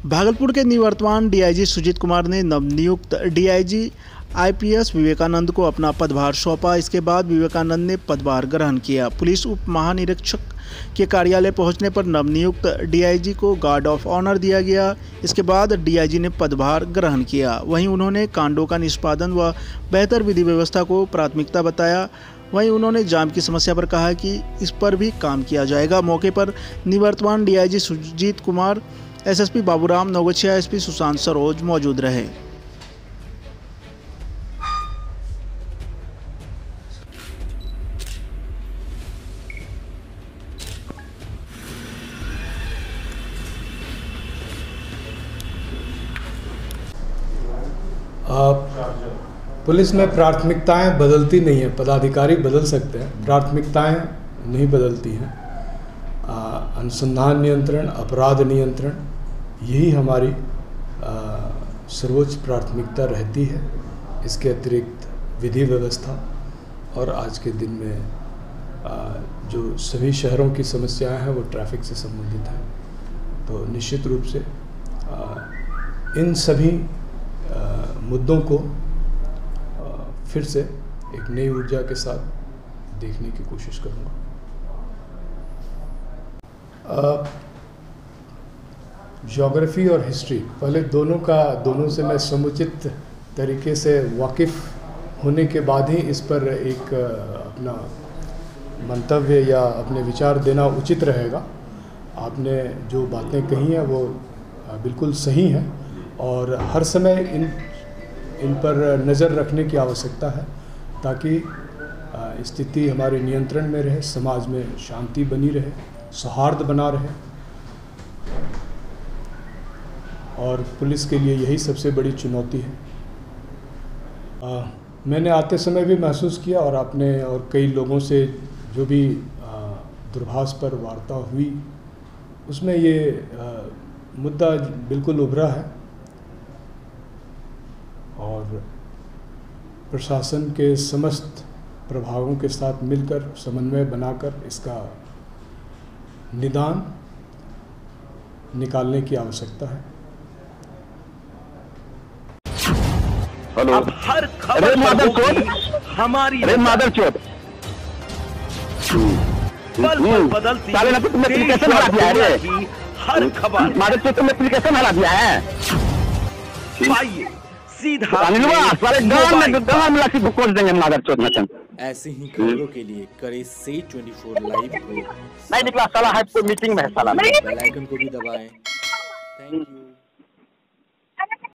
भागलपुर के निवर्तमान डीआईजी सुजीत कुमार ने नवनियुक्त डीआईजी आईपीएस विवेकानंद को अपना पदभार सौंपा। इसके बाद विवेकानंद ने पदभार ग्रहण किया। पुलिस उप महानिरीक्षक के कार्यालय पहुंचने पर नवनियुक्त डीआईजी को गार्ड ऑफ ऑनर दिया गया। इसके बाद डीआईजी ने पदभार ग्रहण किया। वहीं उन्होंने कांडों का निष्पादन व बेहतर विधि व्यवस्था को प्राथमिकता बताया। वहीं उन्होंने जाम की समस्या पर कहा कि इस पर भी काम किया जाएगा। मौके पर निवर्तमान DIG Sujit Kumar, SSP Baburam, Naugachia SP Sushant Saroj मौजूद रहे। पुलिस में प्राथमिकताएं बदलती नहीं है। पदाधिकारी बदल सकते हैं, प्राथमिकताएं नहीं बदलती हैं। अनुसंधान नियंत्रण, अपराध नियंत्रण, यही हमारी सर्वोच्च प्राथमिकता रहती है। इसके अतिरिक्त विधि व्यवस्था और आज के दिन में जो सभी शहरों की समस्याएं हैं वो ट्रैफिक से संबंधित हैं। तो निश्चित रूप से इन सभी मुद्दों को फिर से एक नई ऊर्जा के साथ देखने की कोशिश करूंगा। ज्योग्राफी और हिस्ट्री, पहले दोनों से मैं समुचित तरीके से वाकिफ़ होने के बाद ही इस पर एक अपना मंतव्य या अपने विचार देना उचित रहेगा। आपने जो बातें कही हैं वो बिल्कुल सही हैं और हर समय इन पर नज़र रखने की आवश्यकता है ताकि स्थिति हमारे नियंत्रण में रहे, समाज में शांति बनी रहे, सौहार्द बना रहे। और पुलिस के लिए यही सबसे बड़ी चुनौती है। मैंने आते समय भी महसूस किया और आपने और कई लोगों से जो भी दूरभाष पर वार्ता हुई उसमें ये मुद्दा बिल्कुल उभरा है और प्रशासन के समस्त प्रभागों के साथ मिलकर समन्वय बनाकर इसका निदान निकालने की आवश्यकता है। हेलो, अब हर खबर हमारी पल पल बदलती हर खबर एप्लीकेशन हटा दिया है। पाइए सीधा ऐसे ही खबरों के लिए करे से 24 लाइव को नहीं निकला साला है, कोई मीटिंग में है साला। बेल आइकन को भी दबाएं। Thank you.